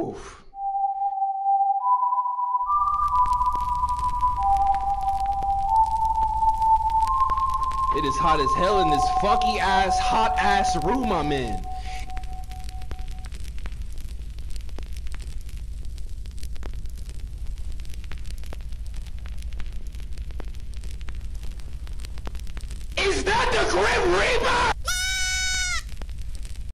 Oof. It is hot as hell in this funky ass, hot ass room I'm in. Is that the Grim Reaper?